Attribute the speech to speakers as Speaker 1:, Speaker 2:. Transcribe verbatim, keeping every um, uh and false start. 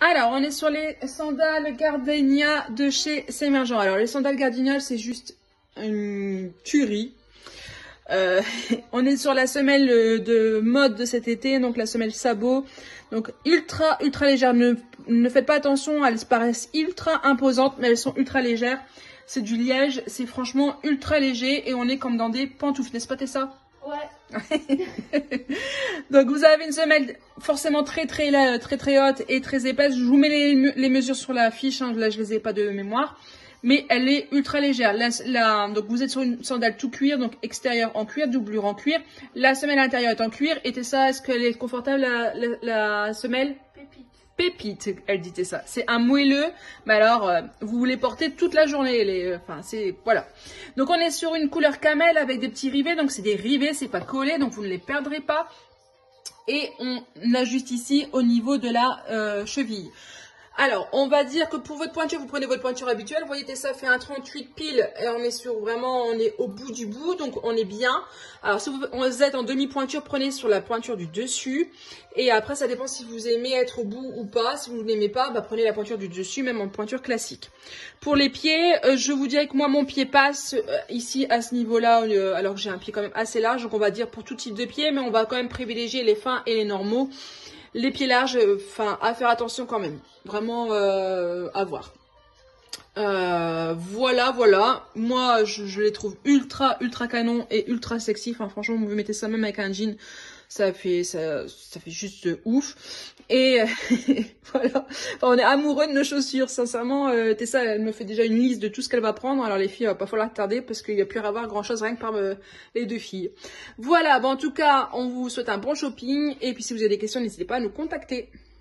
Speaker 1: Alors, on est sur les sandales Gardenia de chez Semergent. Alors, les sandales Gardenia, c'est juste une tuerie. Euh, on est sur la semelle de mode de cet été, donc la semelle sabot. Donc, ultra, ultra légère. Ne, ne faites pas attention, elles paraissent ultra imposantes, mais elles sont ultra légères. C'est du liège, c'est franchement ultra léger et on est comme dans des pantoufles, n'est-ce pas Tessa?
Speaker 2: Ouais.
Speaker 1: Donc vous avez une semelle forcément très très très très haute et très épaisse. Je vous mets les, les mesures sur la fiche, hein. Là je les ai pas de mémoire, mais elle est ultra légère. La, la, donc vous êtes sur une sandale tout cuir, donc extérieur en cuir, doublure en cuir. La semelle intérieure est en cuir. Et ça, est-ce qu'elle est confortable la, la, la semelle?
Speaker 2: Pépite.
Speaker 1: Pépite, elle dit ça. C'est un moelleux, mais alors euh, vous voulez porter toute la journée. Les, euh, enfin, c'est voilà. Donc on est sur une couleur camel avec des petits rivets. Donc c'est des rivets, c'est pas collé, donc vous ne les perdrez pas. Et on ajuste ici au niveau de la euh, cheville. Alors, on va dire que pour votre pointure, vous prenez votre pointure habituelle. Vous voyez, ça fait un trente-huit pile et on est sur vraiment, on est au bout du bout, donc on est bien. Alors, si vous êtes en demi-pointure, prenez sur la pointure du dessus. Et après, ça dépend si vous aimez être au bout ou pas. Si vous n'aimez pas, bah, prenez la pointure du dessus, même en pointure classique. Pour les pieds, euh, je vous dirais que moi, mon pied passe euh, ici à ce niveau-là, euh, alors que j'ai un pied quand même assez large. Donc, on va dire pour tout type de pied, mais on va quand même privilégier les fins et les normaux. Les pieds larges, enfin, à faire attention quand même. Vraiment euh, à voir. Euh, voilà, voilà. Moi, je, je les trouve ultra, ultra canon et ultra sexy. Enfin, franchement, vous mettez ça même avec un jean. Ça fait, ça, ça fait juste ouf. Et voilà. Enfin, on est amoureux de nos chaussures. Sincèrement, euh, Tessa, elle me fait déjà une liste de tout ce qu'elle va prendre. Alors les filles, il va pas falloir tarder parce qu'il n'y a plus à avoir grand chose rien que par me, les deux filles. Voilà. Bon, en tout cas, on vous souhaite un bon shopping. Et puis si vous avez des questions, n'hésitez pas à nous contacter.